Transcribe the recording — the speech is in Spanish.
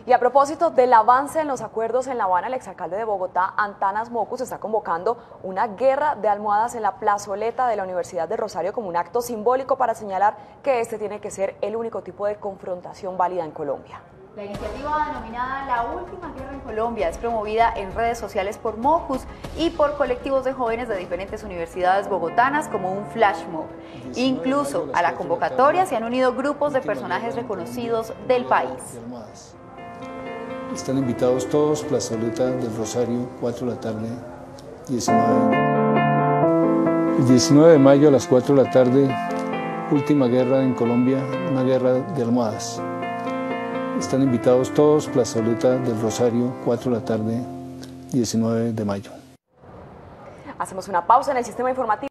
Y a propósito del avance en los acuerdos en La Habana, el exalcalde de Bogotá, Antanas Mocus, está convocando una guerra de almohadas en la plazoleta de la Universidad de Rosario como un acto simbólico para señalar que este tiene que ser el único tipo de confrontación válida en Colombia. La iniciativa denominada La Última Guerra en Colombia es promovida en redes sociales por Mocus y por colectivos de jóvenes de diferentes universidades bogotanas como un flash mob. Incluso a la convocatoria se han unido grupos de personajes reconocidos del país. Están invitados todos, plazoleta del Rosario, 4 de la tarde, 19. El 19 de mayo a las 4 de la tarde, última guerra en Colombia, una guerra de almohadas. Están invitados todos, plazoleta del Rosario, 4 de la tarde, 19 de mayo. Hacemos una pausa en el sistema informativo.